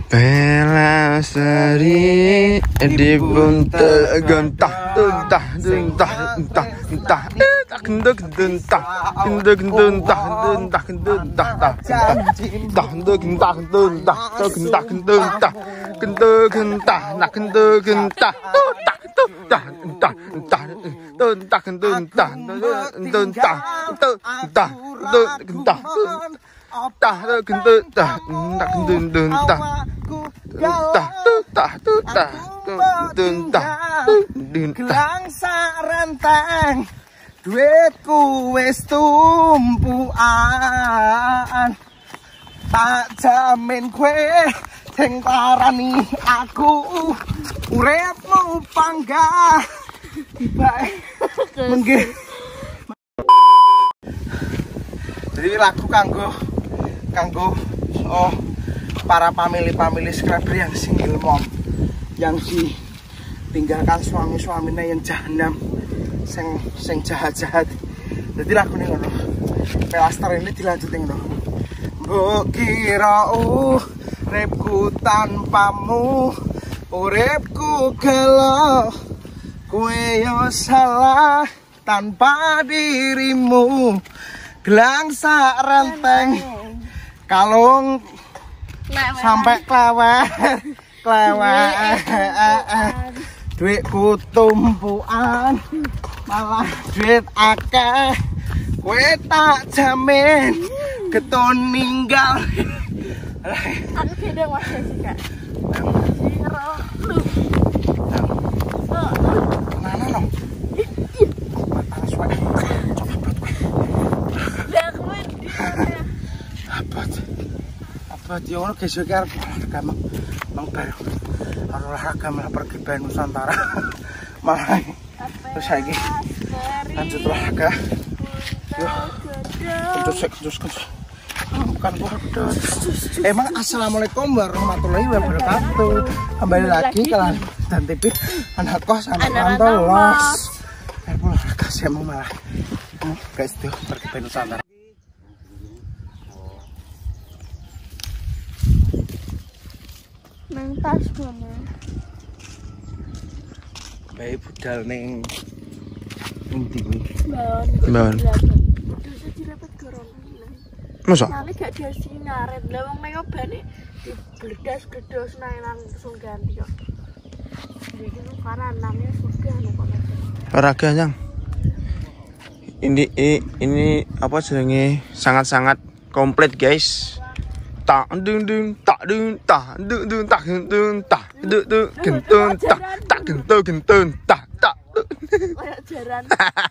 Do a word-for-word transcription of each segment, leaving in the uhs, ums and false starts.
Bela seri di buntel gentah tuntah tuntah tuntah tuntah tak gendek tuntah gendek tuntah tuntah tuntah tak tak gendek tuntah tuntah tak gentah tuntah gendek gentah nak gendek gentah tuntah tuntah tuntah tuntah tuntah tuntah tuntah tuntah tuntah tah gendut tah tak gendut tah tah tah tah tah gelang sarenteng duitku wis tumpukan tak jamin kowe sing parani aku uripmu panggah bae menggih. Jadi lagu kanggo kanggo oh para pamili-pamili subscriber yang single mom yang ditinggalkan suami-suaminya yang jahanam sing sing jahat-jahat. Jadi lagu ini ngono. Pelaster ini dilanjutin ngono. Mbok kira uripku tanpamu uripku gelo kowe yo salah tanpa dirimu. Gelang sarenteng kalung sampai klewer klewer duitku tumpuan malah duit akeh kowe tak jamin keton ninggal. Aku beda Mas Jessica. Siro lu. Mana no? Panas wae. Abad abad ya ono gesek arep olahraga mang mang baru olahraga malah pergi bae Nusantara malah terus saiki lanjut olahraga yo terus terus terus bukan bodoh. Emang assalamualaikum warahmatullahi wabarakatuh. Kembali lagi ke dan T V anak kos anak rantau los olahraga saya mau malah guys tuh pergi bae Nusantara. Nang tas mana? Baik budal neng endi kuwi? Mbon. Dosa dilepet corona. Masa? Nang gak diasi ngaret. Lah wong nek obane digledas-gledos nang langsung ganti kok. Iki nu karena namanya surga nu kok. Olahraga yang ini ini apa jenenge sangat-sangat komplit guys. Tak dung dung tak dung tak dung dung tak dung tak dung dung gentun tak tak gentun gentun tak tak Kayak jaran.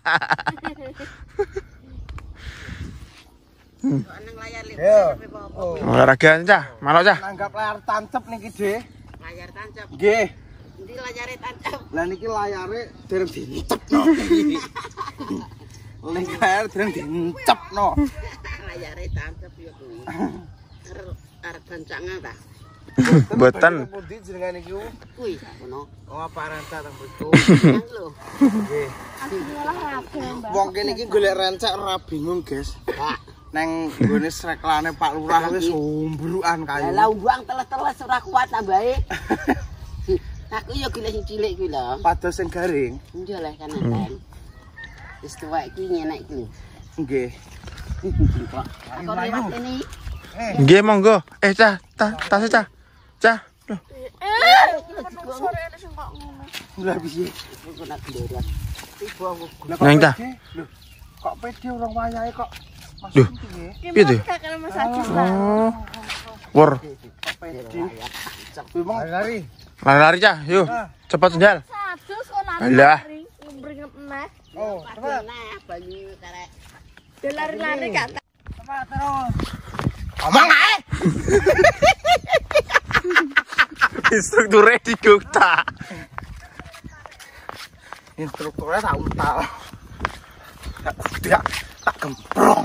Olahraga cah, malah cah. Nanggap layar tancep niki, Dik. Layar tancap. Nggih. Endi layare tancap? Lah niki layare dereng dicepno. Layar dereng dicepno. Layare tancap ya kuwi. Arep bancangan ta? Mboten. Pundi jenengan iki? Kuwi ngono. Oh, apa rancak teng mriku. Lho. Nggih. Aku olahraga, Mbak. Wong kene iki golek rancak ora bingung, guys. Pak. Neng nggone sreklane Pak Lurah wis umbrukan kayu. Lah buang teles-teles ora kuat tambahe. Aku ya golek sing cilik kuwi lho. Pados sing garing. Njo leh kan enten. Wis tuwek iki nyenek iki. Nggih. Aku lewat ini. Nggih monggo. Eh cah, tas tas cah. Cah. Loh. Eh, sore ini sing kok ngono. Lah piye? Aku nak ndorat. Tiba aku. Nang ta. Lho, kok pede urung wayahe kok. Duh. Piye? Piye tuh? Kakek Mas Ajis lah. Oh. Wor, Kok pede? Memang lari. lari-lari cah, yuk. Cepat sendal. Sadus kok nang Alah. ngembring meneh. Oh, cepat. Nah, banyu karek. Lari-lari kan. Cepat terus. Ngomong ae. Instrukturnya digukta. Instrukturnya tak untal. Tidak, tak gemprong.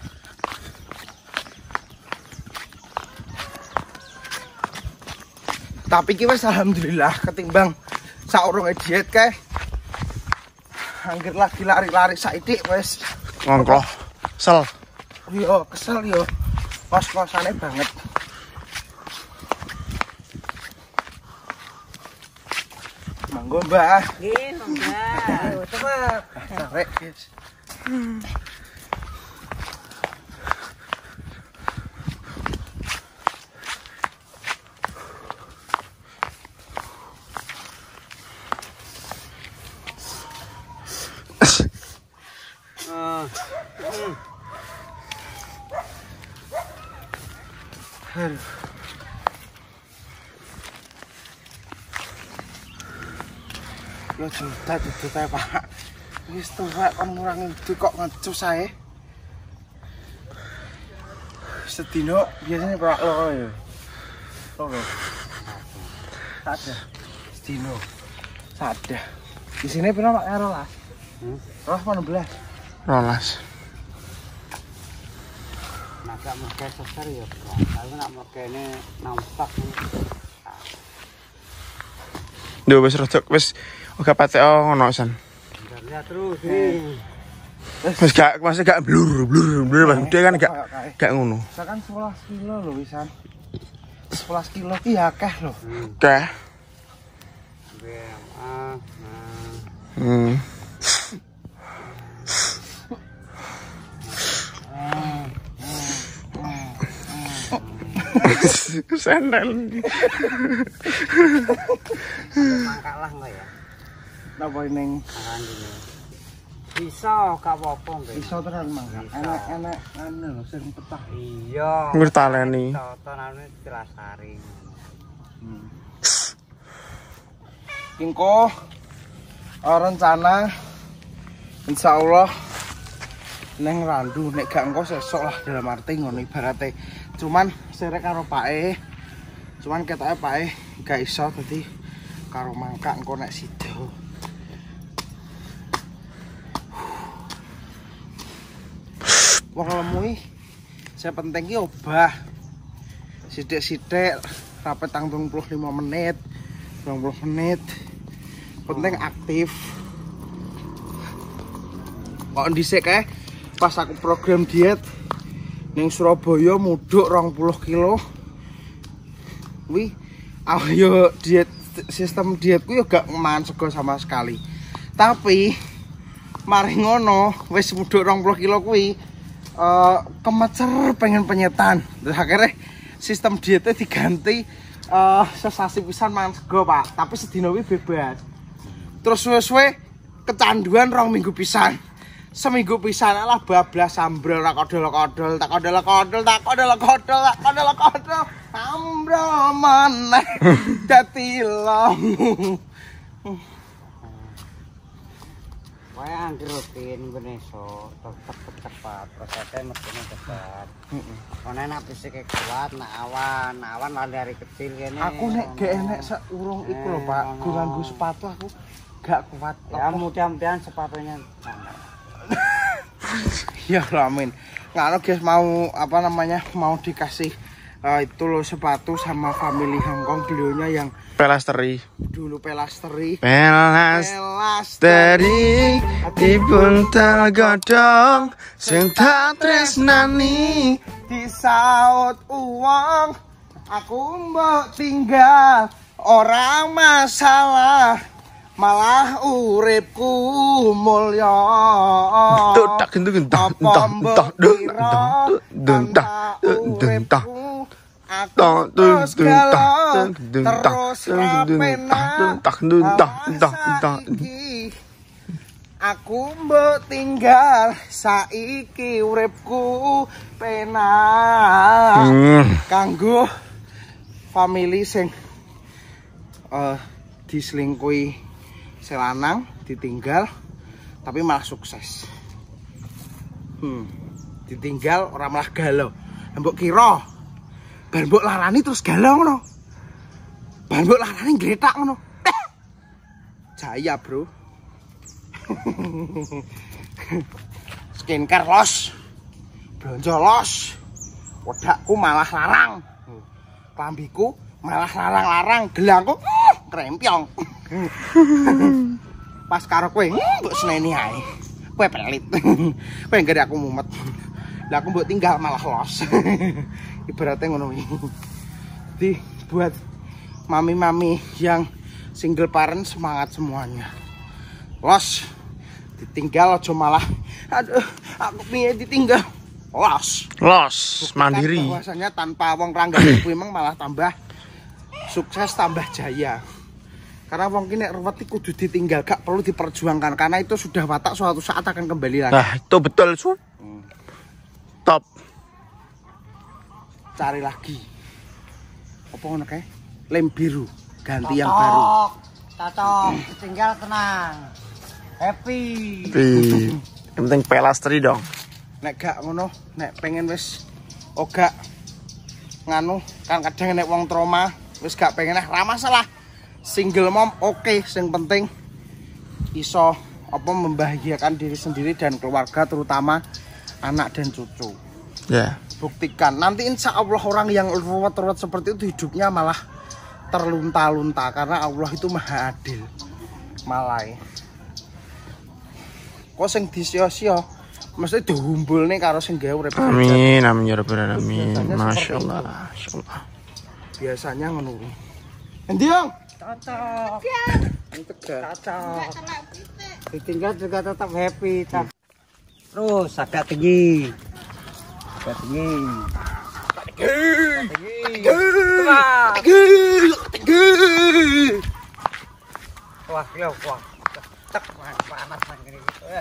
Tapi ki wis alhamdulillah ketimbang saurunge diet kae. Angger lagi lari-lari saiki wis Ngongkloh. Sel. yo kesel yo. Kos-kosane banget. Monggo, Mbak. Nggih, Mbak. Cepet. Tarik, guys. Aduh. Ya juta juta Pak. Wis tuwek kon ngurangi duit kok ngecus ae. Sedino biasanya Pak loro ya. Loro. Sada. Sedino. Sada. Di sini pira Pak karo lah? Hmm. Rolas enam belas. Rolas. Nak mereka sesar ya, kalau nak mereka ini nampak. Duh wis rodok wis uga patek ono san. Lihat terus ini. Wis gak masih gak blur blur blur Mas. Gede kan gak gak ngono. Misalkan sebelas kilo lho wisan. sebelas kilo ki akeh lho. Oke. Hmm. Sandal. Mangkalah enggak ya? Napa ning bisa gak apa-apa nggih. iso tenan mangga. Enak-enak anu lho sing petah. Iya. Ngertaleni. Tontonane Jelasari. Hmm. Kingko rencana insyaallah neng randu nek gak engko sesuk lah dalam arti ngono ibarate. Cuman serek karo pake. Cuman ketoke pake gak iso dadi karo mangka engko nek sida. Wong lemu iki saya penting ki obah. Sithik-sithik rapet tang dua puluh lima menit, dua puluh menit. Penting aktif. Kok dhisik kae pas aku program diet ning Surabaya mudhuk dua puluh kilo. Wi ayo diet sistem dietku yo gak mangan sego sama sekali. Tapi mari ngono wis mudhuk dua puluh kilo kuwi uh, kemecer pengen penyetan. Terus akhirnya sistem dietnya diganti uh, sesasi pisan mangan sego, Pak. Tapi sedina kuwi bebas. Terus suwe-suwe kecanduan rong minggu pisan. Seminggu pisan lah bablas sambrol tak kodol-kodol, tak kodol-kodol, tak kodol-kodol, tak kodol-kodol. Sambrol maneh dadi lamu. Wae angger rutin ngene iso tetep cepat, prosesnya mestine cepat. Heeh. Ono nek fisike kuat, nak awan, nak awan lah dari kecil kene. Aku nek gak enek sak urung iku lho, Pak. Nganggo sepatu aku gak kuat. Ya mudah-mudahan sepatunya sama. Ya amin. Ngano guys mau apa namanya mau dikasih uh, itu loh sepatu sama family Hongkong beliaunya yang Pelasteri. Dulu pelasteri. Pelasteri dibuntal godong sing tak tresnani disaut uang aku mbok tinggal orang masalah malah uripku mulya tak gentu gentah entah entah entah entah entah aku terus galau terus rapena aku mbok tinggal saiki uripku penak kanggo family sing uh, diselingkuhi selanang ditinggal tapi malah sukses. Hmm, ditinggal orang malah galau. Mbok kira bar mbok larani terus galau ngono. Bar mbok larani gletak ngono. Eh. Jaya, Bro. Skincare los. Belanja los. Wedakku malah larang. Klambiku malah larang-larang, gelangku uh, krempyong. Pas karo kowe mbok seneni ae. Kowe pelit. Kowe enggak aku mumet. Lah aku mbok tinggal malah los. Ibaratnya ngono iki. Jadi buat mami-mami yang single parent semangat semuanya. Los, ditinggal aja malah. Aduh, aku piye ditinggal. Los. Los, mandiri. Bahwasanya tanpa wong rangga kuwi memang malah tambah sukses, tambah jaya. Karena wong ki nek ruwet kudu ditinggal, gak perlu diperjuangkan karena itu sudah watak suatu saat akan kembali lagi. Nah, itu betul, Su. Hmm. Top. Cari lagi. Apa ngono kae? Lem biru, ganti yang baru. Cocok, tinggal tenang. Happy. Happy. Yang penting pelastri dong. Nek gak ngono, nek pengen wis ogak nganu, kan kadang nek wong trauma wis gak pengen ra masalah. Single mom oke, okay. Yang penting iso apa membahagiakan diri sendiri dan keluarga, terutama anak dan cucu. Ya. Yeah. Buktikan nanti insya Allah orang yang ruwet-ruwet seperti itu hidupnya malah terlunta-lunta karena Allah itu maha adil. Malai kok sing disio-sio mesti dihumbul nih karo sing gawe urip. Amin amin ya rabbal alamin. Masyaallah, masyaallah. Biasanya ngono. Endi, Yang? Cocok. Tegar. Cocok. Ditinggal juga tetap happy. Terus agak tinggi. Agak tinggi. Wah, yo, wah. Cek panas gini gitu. Eh.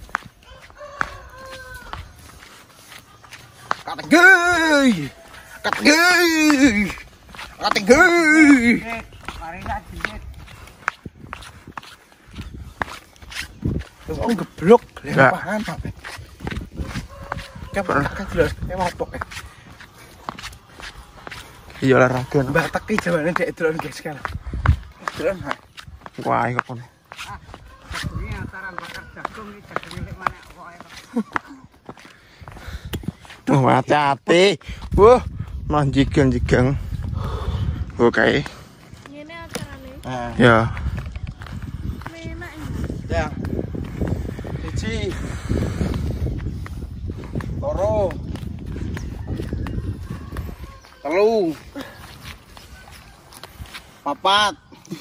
Kategori. Kategori. Kategori. Mari lagi. Oh, geblok. Enggak. Paham, Pak. Kapan tak jelas, emang pok. Iya olahraga. Mbak teki jawane dek delon guys sekarang. Delon ha. Wah, iki kono. Ini antara bakar jagung ini jagung milik mana kok. Wah, hati-hati. Wah, malah jigang-jigang. Oke. Ngene acarane. Nah, Ya. Enak ini. ya. Siji. Loro. Telu. Papat.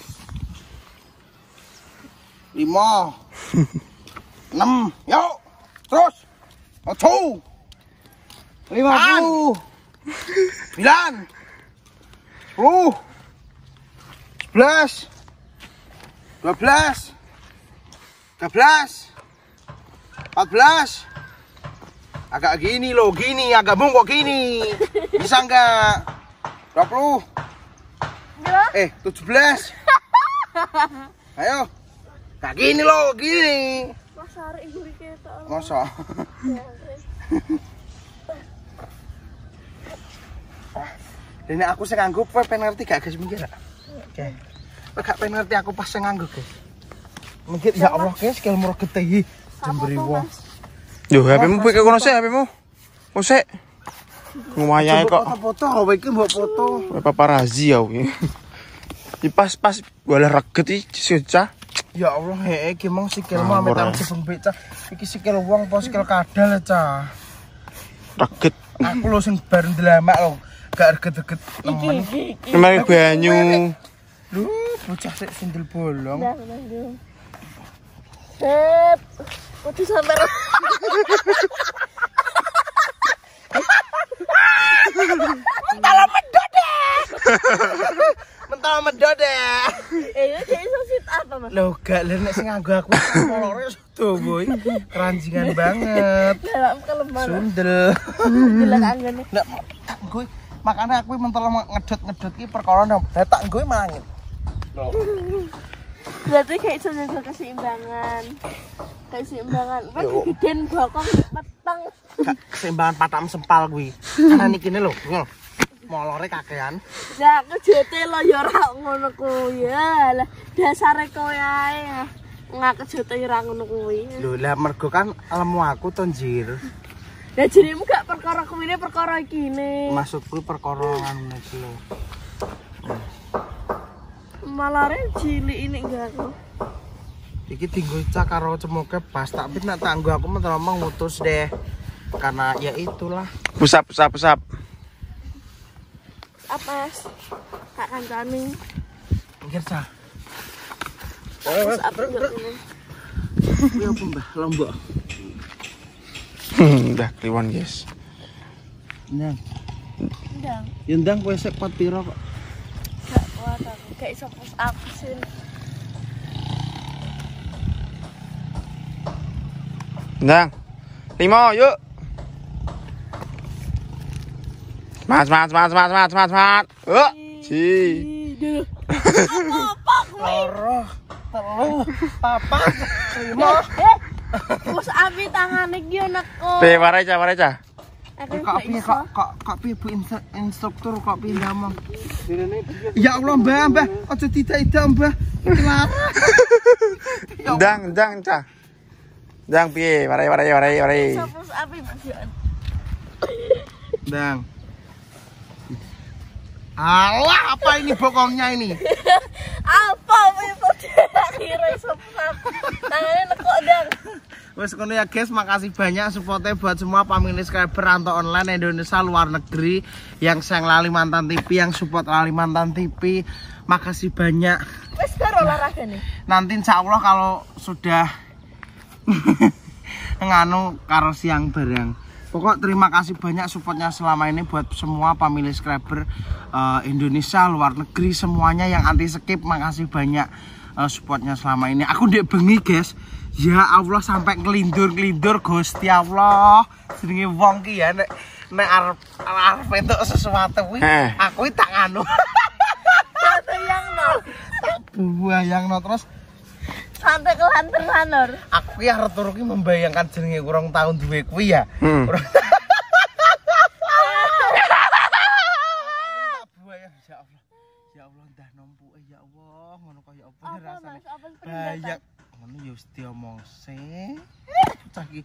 Lima. Enam. Yuk. Terus. Tujuh. Lima puluh. Sembilan. Sepuluh. Sebelas. Dua belas. Tiga belas. Empat belas. Agak gini loh, gini, agak bungkuk gini. Bisa enggak? dua puluh. Eh, tujuh belas. Ayo. Kayak gini loh, gini. Mas arek guri ketok. Masa? Dan aku sing nganggo kowe pengen ngerti gak guys mikir gak? Oke. Kowe gak pengen ngerti aku pas sing nganggo guys. Mikir ya Allah guys, skill murah gede jemberi wong. Yo, H P-mu piye kono sik H P-mu? Kok sik? Ngumayae kok. Foto-foto, kowe iki mbok foto. Kowe paparazi ya kuwi. Iki pas-pas golek reget iki sicah. Ya Allah, heeh iki mong sikilmu ame tang jebeng becak. Iki sikil wong apa sikil kadal, Cah. Reget. Aku lho sing bar ndelamak lho. Gak reget-reget nemen. Kemarin banyu. Lho, bocah sik sindel bolong. Nah, nah, nah. Sep. Kudu sampe. Mentala medot deh. Mentala medot deh. Eh, iki iso sit apa, Mas? Loh, gak lho nek sing nganggo aku kolore sudo, boy. Keranjingan banget. Dalam kelemahan. Sundel. Bilang anggone. Nek tak gue makanya aku mentala ngedot-ngedot iki perkara nang tak gue mangit. Loh. Berarti kayak iso jaga keseimbangan. Keseimbangan. Kan geden bokong peteng. Keseimbangan patam sempal kuwi. Karena niki lho, ngono. Molore kakean. Lah kejote lo ya ora ngono kuwi. Lah dasare kowe ae. Ngakejote ya ora ngono kuwi. Lho, lah mergo kan lemu aku to njir. Lah jerimu gak perkara kuwine perkara ikine. Maksudku perkara ngono iki lho. Malare cilik ini enggak aku. Iki tinggo cak karo cemoke pas tapi nek tanggo aku mental omong mutus deh. Karena ya itulah. Pusap pusap pusap. Apa? Kak kancane. Mikir cah. Terus apa enggak ini? Ya apa mbah lombok. Udah kliwon guys. Ndang. Ndang. Ya ndang kowe sik kuat piro kok. Gak kuat aku. Gak iso push up sih. Ndang. Lima yuk. Mas mas mas mas mas mas mas. Oh, si. Apa kowe? Loro, telu, papat, lima. Push up tangane iki ana kok. Pe warai ca warai ca. Aku Kok gak piye iso. kok kok kok piye Bu instru- instruktur kok piye ndamong. Ya Allah Mbah, Mbah, aja tidak-tidak Mbah. Lara. Ndang ndang ca. Ndang piye warai warai warai warai. Iso push up iki. Ndang. Alah, apa ini bokongnya ini? Apa itu kira iso push up. Tangane nekok ndang. Wes ngono ya guys, makasih banyak supportnya buat semua pemilik subscriber Rantau Online Indonesia luar negeri yang sayang Lalimantan T V, yang support Lalimantan T V. Makasih banyak. Wes karo olahraga nih. Nanti insya Allah kalau sudah nganu karo siang bareng. Pokok terima kasih banyak supportnya selama ini buat semua pemilik subscriber uh, Indonesia luar negeri semuanya yang anti skip. Makasih banyak uh, supportnya selama ini. Aku ndek bengi guys. Ya Allah sampai ngelindur-ngelindur Gusti Allah. Jenenge wong ki ya nek nek arep arep entuk sesuatu kuwi Eh. aku tak anu. Satu yang no. Buayangno terus Sampai kelanten lanur. aku ki arep turu ki membayangkan jenenge kurang tahun duwe kuwi ya. Hmm. Buaya ya Allah. Ya Allah ndah nompuke ya Allah ngono kaya apa Apa rasane. mas? Apa Bayang ngono ya wis diomong sih. Cah iki.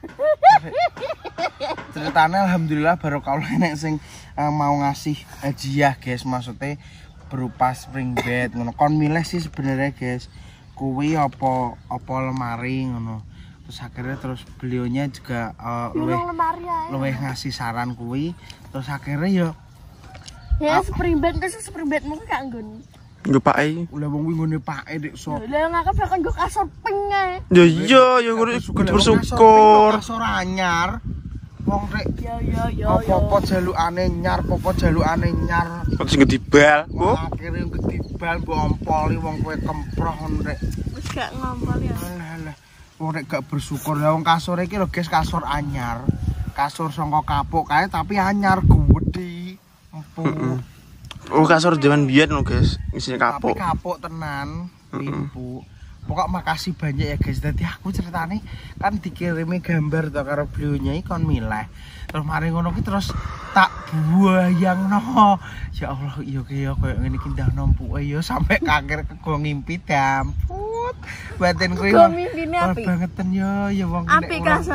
Ceritane alhamdulillah baru kalau nek sing uh, mau ngasih hadiah guys, maksudnya berupa spring bed ngono. Kon milih sih sebenarnya guys. Kuwi apa apa lemari ngono. Terus akhirnya terus beliaunya juga uh, luwih Nyulung lemari ae. luwih ngasih saran kuwi. Terus akhirnya ya Ya spring bed terus spring bedmu gak nggon. Nggo pae. ulah wong kuwi ngene pake dik sok. Lah ngakak bakal nggo kasur pink ae. Ya iya ya kudu bersyukur. Kasur anyar. Wong rek Ya ya ya. apa-apa jalukane nyar, apa-apa jalukane nyar. Kok sing dibal. Oh. Akhire ketibal mbok ompoli wong kowe kemproh ngono rek. Wis gak ngompol ya. Alah alah. Wong rek gak bersyukur. Lah wong kasur iki lho guys, kasur anyar. Kasur saka kapuk kae tapi anyar gede. Empuk. Oh kasur zaman biyen lho guys, isine Tapi kapuk. kapuk tenan, empuk. Pokok makasih banyak ya guys. Dadi aku ceritane kan dikirimi gambar to karo beliaunya iki kon milih. Terus mari ngono ki terus tak buayangno. Ya Allah, iya kaya koyo ngene iki ndah nompuke ya sampai kaget kego ngimpi damput. Batin kuwi. Kego mimpine apik. Bangeten ya ya wong Apik kasur.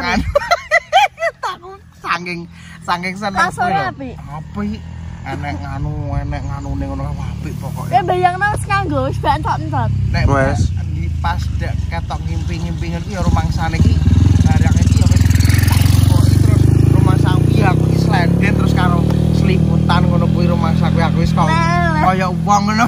Takut saking saking seneng Kasure kuwi lho. apik. Apik. Enek nganu, enek nganune ngono apik pokoknya. Ya bayangno wis nganggo wis gak entot-entot. Nek Wes. di pas dek ketok ngimpi-ngimpi iki ya rumangsane iki barang iki ya wis kok terus rumah sawi aku iki slenden terus karo selimutan ngono kuwi rumah sawi aku wis kok Leleh. kaya wong ngono.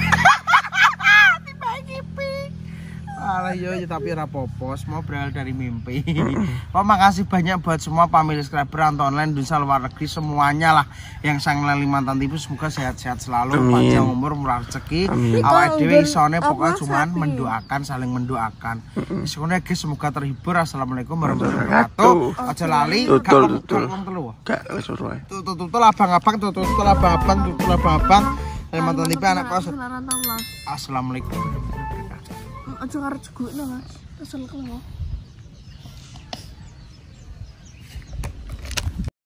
Tiba ngimpi. Alah yo ya tapi ora apa-apa, semua berawal dari mimpi. Oh, makasih banyak buat semua pemilik subscriber Rantau Online Indonesia luar negeri semuanya lah yang sang Lalimantan T V, semoga sehat-sehat selalu, Amin. panjang umur, murah rezeki. Amin. Awake dhewe isone Apa pokoknya cuman sapi? mendoakan, saling mendoakan. Semoga guys semoga terhibur. Assalamualaikum warahmatullahi Wabarakatuh. wabarakatuh. Aja lali Tutul, gak tutul. wong telu. Gak suruh ae. Tutul-tutul abang-abang, tutul-tutul abang-abang, tutul abang-abang. Lalimantan T V anak kos. Assalamualaikum. Assalamualaikum warahmatullahi wabarakatuh. Aja karo jegukno Mas. Kesel kelo.